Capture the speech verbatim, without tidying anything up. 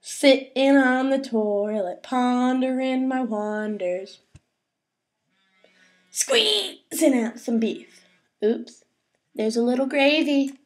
Sitting on the toilet, pondering my wonders, squeezing out some beef. Oops, there's a little gravy.